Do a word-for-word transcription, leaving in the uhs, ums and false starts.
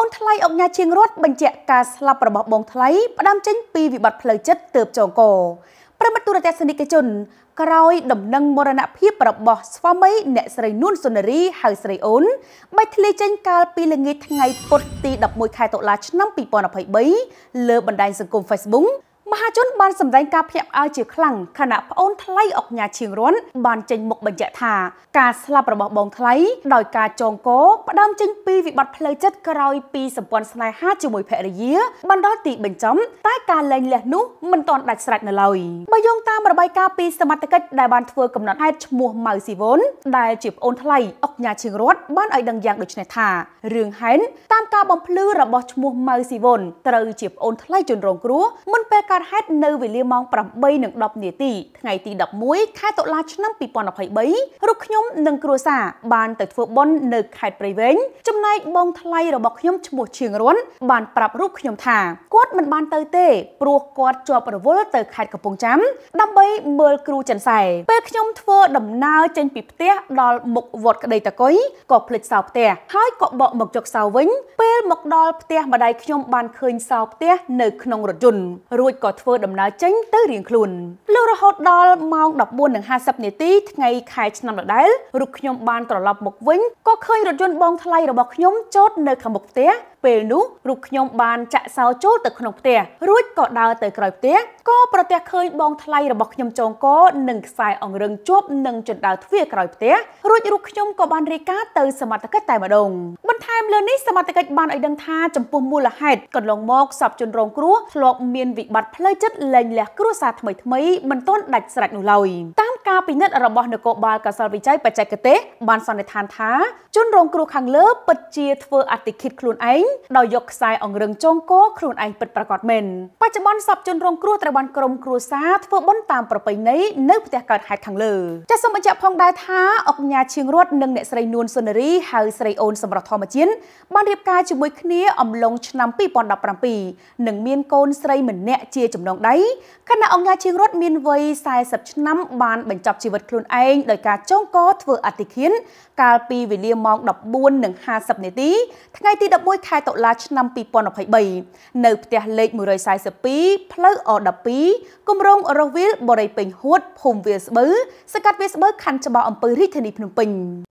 ថ្លៃអង្គការជាងរដ្ឋបញ្ជាក់ការស្លាប់របស់បងថ្លៃផ្ដាំចេញពីវិបត្តិផ្លូវចិត្តទើបចងកប្រិមត្តទូរទស្សនិកជនក្រោយដំណឹងមរណភាពរបស់ស្វាមីអ្នកស្រីនួនសុនារីហៅស្រីអូនបាច់ធ្លាយចេញកាលពីល្ងាចថ្ងៃពុធទីដប់មួយខែតុលាឆ្នាំពីរពាន់ម្ភៃបីលើបណ្ដាញសង្គម Facebook មហាជនបានសម្ដែងការភ្ញាក់ផ្អើលជាខ្លាំងខណៈប្អូនថ្លៃអង្គការឈៀងរន់បានចេញមុខបញ្ជាក់ថាការស្លាប់របស់បងថ្លៃដោយការចងកផ្ដើមចេញពីវិបត្តិផ្លូវចិត្តក្រោយពីសម្ព័ន្ធស្នេហាជាមួយភរិយាបានដល់ទីបញ្ចប់តែការលែងលះនោះមិនទាន់ដាច់ស្រេចនៅឡើយបើយោងតាមរបាយការណ៍ពីសមត្ថកិច្ចដែលបានធ្វើកំណត់ហេតុឈ្មោះម៉ៅស៊ីវុនដែលជាប្អូនថ្លៃអង្គការឈៀងរន់បានឲ្យដឹងយ៉ាងដូចនេះថារឿងហេតុតាមការបំភ្លឺរបស់ឈ្មោះម៉ៅស៊ីវុនត្រូវជាប្អូនថ្លៃជនរងគ្រោះមុនពេលការហេតុនៅវេលាម៉ោងប្រាំបីនិងដប់នាទីថ្ងៃទីដប់មួយខែតុលាឆ្នាំពីរពាន់ម្ភៃបីរូបខ្ញុំនិងគ្រួសារបានទៅធ្វើបុណ្យនៅខេត្តព្រៃវែងចំណែកបងថ្លៃរបស់ខ្ញុំឈ្មោះឈៀងរន់បានប្រាប់រូបខ្ញុំថាគាត់មិនបានទៅទេព្រោះគាត់ជាប់រវល់ទៅខេត្តកំពង់ចាមដើម្បីមើលគ្រូចិនសែពេលខ្ញុំធ្វើដំណើរចេញពីផ្ទះដល់មុខវត្តក្តីតកុយក៏ភ្លេចសោផ្ទះហើយក៏បកមកចុកសោវិញពេលមកដល់ផ្ទះម្ដាយខ្ញុំបានឃើញសោផ្ទះនៅក្នុងរថយន្តរួចក៏ធ្វើដំណើរចេញទៅរៀងខ្លួនលុះរហូតដល់ម៉ោងដប់បួននិងហាសិបនាទីថ្ងៃខែឆ្នាំដដែលរូបខ្ញុំបានត្រឡប់មកវិញក៏ឃើញរថយន្តបងថ្លៃរបស់ខ្ញុំចតនៅខាងមុខផ្ទះពេលនោះរូបខ្ញុំបានចាក់សោចូលទៅក្នុងផ្ទះរួចក៏ដើរទៅក្រោយផ្ទះក៏ប្រទះឃើញបងថ្លៃរបស់ខ្ញុំចងកនិងខ្សែអង្រឹងជាប់នឹងជណ្ដើរទ្វារក្រោយផ្ទះរួចរូបខ្ញុំក៏បានរាយការណ៍ទៅសមត្ថកិច្ចតែម្ដងបន្ថែមលើនេះសមត្ថកិច្ចបានឲ្យដឹងថាចំពោះមូលហេតុកន្លងមកសពជនរងគ្រោះធ្លាប់មានវិបត្តិផ្លូវចិត្តលែងលះគ្រួសារថ្មីថ្មីមិនទាន់ដាច់ស្រេចនោះឡើយតាមការពិនិត្យរបស់នគរបាលកាសលវិច័យបច្ចេកទេសបានសន្និដ្ឋានថាជនរងគ្រោះខាងលើពិតជាធ្វើអតិឃាតខ្លួនឯងដោយយកខ្សែអង្រឹងចងកខ្លួនឯងពិតប្រាកដមែនបច្ចុប្បន្នសពជនរងគ្រោះត្រូវបានក្រុមគ្រួសារធ្វើបុណ្យតាមប្រពៃណីនៅផ្ទះកើតហេតុខាងលើចាសសូមបញ្ជាក់ផងដែរថាអង្គការឈៀងរត់និងអ្នកស្រីនួនសុនារីហៅស្រីអូនសម្រាប់ធម្មជាតិបានរៀបការជាមួយគ្នាអំឡុងឆ្នាំពីរពាន់ដប់ប្រាំពីរនិងមានកូនស្រីម្នាក់ជាចំណងដៃខណៈអង្គការឈៀងរត់មានវ័យសែសិបឆ្នាំបានបញ្ចប់ជីវិតខ្លួនឯងដោយការចងកធ្វើអតិឃាតកាលពីវេលាម៉ោងដប់បួននិងហាសិបនាទីថ្ងៃទីដប់មួយខែតុលាឆ្នាំពីរពាន់ម្ភៃបីនៅផ្ទះលេខមួយរយសែសិបពីរផ្លូវអដប់ពីរគម្រោងរស់វាលបរិយពេញហួតភូមិវាលស្បូវសង្កាត់វាលស្បូវខណ្ឌច្បារអំពើរាជធានីភ្នំពេញ